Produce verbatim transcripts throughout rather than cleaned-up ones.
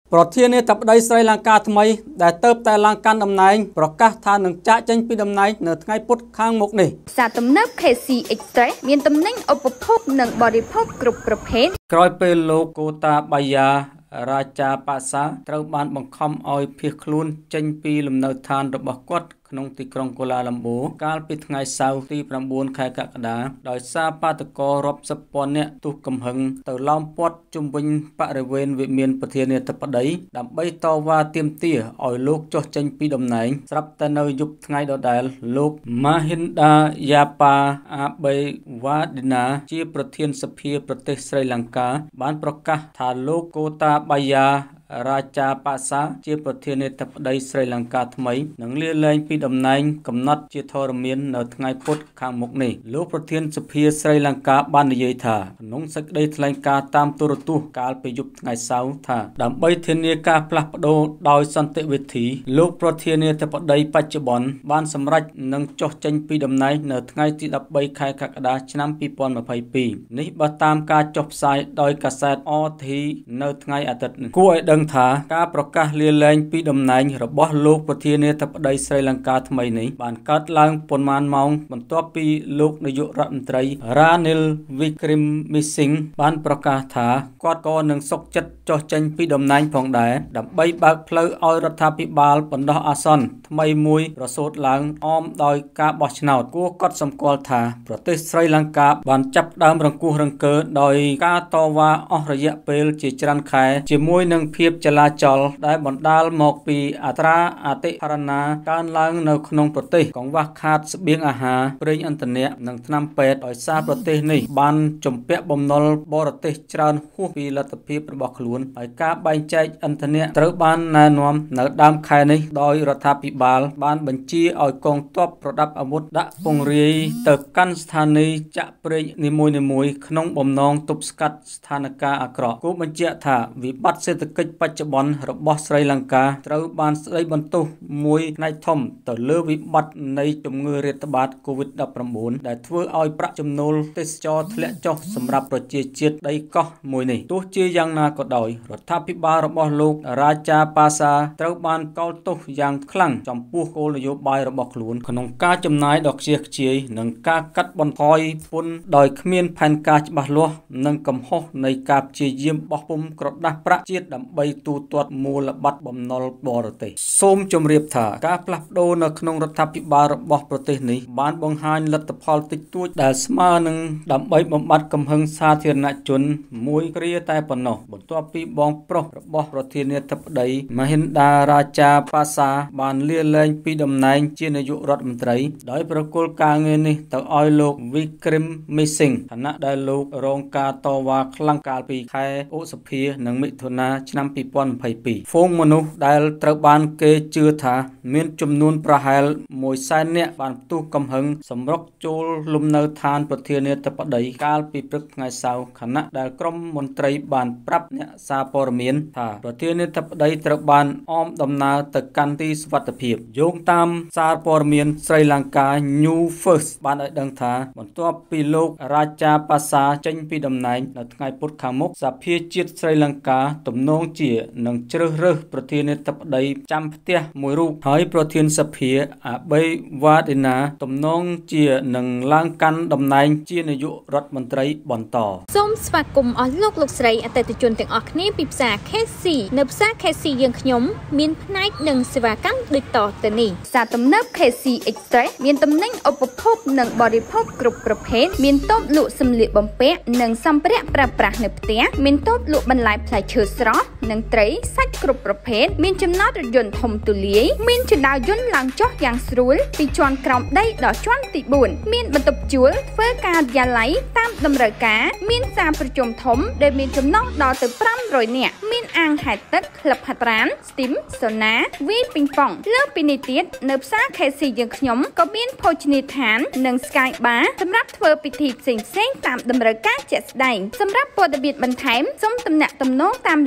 ប្រធានាធិបតីស្រីលង្កាថ្មីដែលទៅតែឡើងកាន់តំណែងប្រកាសថានឹងចាក់ចេញពីតំណែងនៅថ្ងៃពុធខាងមុខនេះផ្សារទំនើប ខេ ស៊ី Express មានតំណែងឧបភោគនិងបរិភោគគ្រប់ប្រភេទក្រោយពេលលោកកូតាបាយារាជាបាសាត្រូវបានបង្ខំឲ្យភៀសខ្លួនចេញពីលំនៅឋានរបស់គាត់ក្នុងទីក្រុងកូឡាឡាំបូកាលពីថ្ងៃសៅរ៍ទីប្រាំបួនខែកក្កដាដោយសារបាតកោរាប់សិបពាន់នាក់ទុះកំហឹងទៅឡោមព័ទ្ធជុំវិញបរិវេណវិមានប្រធានាធិបតីដើម្បីតវ៉ាទាមទារឲ្យលោកចុះចេញពីតំណែងស្រាប់តែនៅយប់ថ្ងៃដដែលលោកម៉ាហ៊ិនដាយ៉ាប៉ាអាបេវ៉ាឌីណាជាប្រធានសភាប្រទេសស្រីលង្កាបានប្រកាសថាលោកកូតាបាយារាជាបាសាជាប្រធានាធិបតីស្រីលង្កាថ្មីនឹងលាលែងពីតំណែងកំណត់ជាធរមាននៅថ្ងៃពុធខាងមុខនេះលោកប្រធានសភាស្រីលង្កាបាននិយាយថាក្នុងសេចក្តីថ្លែងការណ៍តាមទូរទស្សន៍កាលពីយប់ថ្ងៃសៅរ៍ថាដើម្បីធានាការផ្លាស់ប្ដូរដោយសន្តិវិធីលោកប្រធានាធិបតីបច្ចុប្បន្នបានសម្រេចនឹងចុះចេញពីតំណែងនៅថ្ងៃទីដប់បីខែកក្កដាឆ្នាំពីរពាន់ម្ភៃពីរនេះបើតាមការចុះផ្សាយដោយកាសែត អ ធី នៅថ្ងៃអាទិត្យគួរឲ្យដឹងថាការប្រកាសលាលែងពីតំណែងរបស់លោកប្រធានាធិបតីស្រីលង្កាថ្មីនេះបានកើតឡើងប៉ុន្មានម៉ោងបន្ទាប់ពីលោកនាយករដ្ឋមន្ត្រី Ranil Wickremesinghe បានប្រកាសថាគាត់ក៏នឹងសុខចិត្តចុះចេញពីតំណែងផងដែរដើម្បីបើកផ្លូវឲ្យរដ្ឋាភិបាលបណ្ដោះអាសន្នថ្មីមួយប្រសូតឡើងអមដោយការបោះឆ្នោតគួរកត់សម្គាល់ថាប្រទេសស្រីលង្កាបានចាប់ផ្ដើមរង្គោះរង្គើដោយការតវ៉ាអស់រយៈពេលជាច្រើនខែជាមួយនឹងភាពចលាចលដែលបណ្ដាលមកពីអត្រាអតិផរណាកើនឡើងនៅក្នុងប្រទេសកង្វះខាតស្បៀងអាហារប្រេងឥន្ធនៈនិងថ្នាំពេទ្យដោយសារប្រទេសនេះបានជំពាក់បំណុលបរទេសច្រើនហួសពីលទ្ធភាពរបស់ខ្លួនហើយការបែងចែកឥន្ធនៈត្រូវបានណែនាំនៅដើមខែនេះដោយរដ្ឋាភិបាលបានបញ្ជាឲ្យកងទ័ពប្រដាប់អាវុធដាក់ពង្រាយទៅកាន់ស្ថានីយចាក់ប្រេងនីមួយៗក្នុងបំណងទប់ស្កាត់ស្ថានភាពអាក្រក់គូបញ្ជាក់ថាវិបត្តិសេដ្ឋកិច្ចបច្ចុប្បន្នរបស់ស្រីលង្កាត្រូវបានស្ដីបន្ទោសមួយផ្នែកធំទៅលើវិបត្តិនៃជំងឺរាតត្បាត កូវីដ ដប់ប្រាំបួន ដែលធ្វើឲ្យប្រាក់ចំណូលទេសចរធ្លាក់ចុះសម្រាប់ប្រជាជាតិដីកោះមួយនេះទោះជាយ៉ាងណាក៏ដោយរដ្ឋាភិបាលរបស់លោករាជាបាសាត្រូវបានកោតទោសយ៉ាងខ្លាំងចំពោះគោលនយោបាយរបស់ខ្លួនក្នុងការចំណាយដ៏ខ្ជះខ្ជាយនិងការកាត់បន្ថយពន្ធដោយគ្មានផែនការច្បាស់លាស់និងកំហុសនៃការព្យាយាមបោះពុម្ពក្រដាស់ប្រាក់ជាតិដើម្បីទូទាត់មូលបត្របំណុលបរទេសសូមជម្រាបថាការផ្លាស់ប្ដូរនៅក្នុងរដ្ឋាភិបាលរបស់ប្រទេសនេះបានបង្ហាញលទ្ធផលតិចតួចដែលស្មើនឹងដើម្បីបំបត្តិកំហឹងសាធារណជនមួយគ្រាតែប៉ុណ្ណោះបន្ទាប់ពីបងប្រុសរបស់ប្រធានាធិបតីមហិន្ដារាជាបាសាបានលាលែងពីតំណែងជានាយករដ្ឋមន្ត្រីដោយប្រគល់ការងារនេះទៅឲ្យលោក Wickremesinghe ខណៈដែលលោករងការតវ៉ាខ្លាំងកាលពីខែឧសភានិងមិថុនាឆ្នាំពីរពាន់ម្ភៃពីរហ្វូងមនុស្សដែលត្រូវបានគេជឿថាមានចំនួនប្រហែលមួយសែននាក់បានផ្ទុះកំហឹងសម្រុកចូលលំនៅឋានប្រធានាធិបតីកាលពីព្រឹកថ្ងៃសៅរ៍ខណៈដែលក្រុមមន្ត្រីបានប្រាប់អ្នកសារព័ត៌មានថាប្រធានាធិបតីត្រូវបានអមដំណើរទៅកាន់ទីសុវត្ថិភាពយោងតាមសារព័ត៌មានស្រីលង្កា New First បានឲ្យដឹងថាបន្ទាប់ពីលោករាជាបាសាចេញពីតំណែងនៅថ្ងៃពុធខាងមុខសភាជាតិស្រីលង្កាទំនងជានឹងជ្រើសរើសប្រធានាធិបតីចាំផ្ទះមួយរូបហើយប្រធានសភាអាបេវ៉ាឌីណាទំនងជានឹងឡើងកាន់តំណែងជានាយករដ្ឋមន្ត្រីបន្តសូមស្វាគមន៍អស់លោកលោកស្រីអតិថិជនទាំងអស់គ្នាពីផ្សារ ខេ ស៊ី នៅផ្សារ ខេ ស៊ី យើងខ្ញុំមានផ្នែកនិងសេវាកម្មដូចតទៅនេះផ្សារទំនើប ខេ ស៊ី Express មានតំណែងឧបភោគនិងបរិភោគគ្រប់ប្រភេទមានតូបលក់សម្លៀកបំពាក់និងសម្ភារៈប្រើប្រាស់នៅផ្ទះមានតូបលក់បន្លែផ្លែឈើស្រស់និងត្រីសាច់គ្រប់ប្រភេទមានចំណតរថយន្តធំទូលាយមានជណ្ដើរយន្តឡើងចុះយ៉ាងស្រួលពីជាន់ក្រោមដីដល់ជាន់ទីបួនមានបន្ទប់ជួលធ្វើការយាល័យតាមតម្រូវការមានសាលប្រជុំធំដែលមានចំណុះដល់ទៅប្រាំរយនាក់មានអាងហែលទឹកក្លឹបហាត់ប្រាណស្ទីមសូណាវីពីងប៉ុងលើសពីនេះទៀតនៅផ្សារ ខេ ស៊ី យើងខ្ញុំក៏មានភោជនីយដ្ឋាននិង Sky Bar សម្រាប់ធ្វើពិធីផ្សេងៗតាមតម្រូវការជាក់ស្ដែងសម្រាប់ព័ត៌មានបន្ថែមសូមទំនាក់ទំនងតាមរយៈលេខ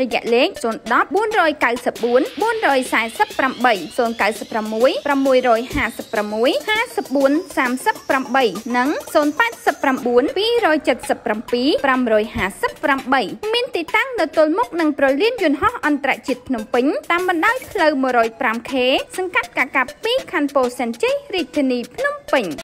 ខ ศูนย์ ដប់ បួនរយកៅសិបបួន បួនរយសែសិបប្រាំបី ศูนย์ เก้า หก หก หก ห้า หก ห้า หก ห้า สี่ สาม แปด និង ศูนย์ แปด เก้า สอง เจ็ด เจ็ด ห้า ห้า មានទីតាំងនៅទល់មុខនឹងប្រលានយន្តហោះអន្តរជាតិភ្នំពេញតាមបណ្ដោយផ្លូវ một không năm K សង្កាត់កាកាពីខណ្ឌពោធិ៍សែនជ័យរាជធានីភ្នំពេញ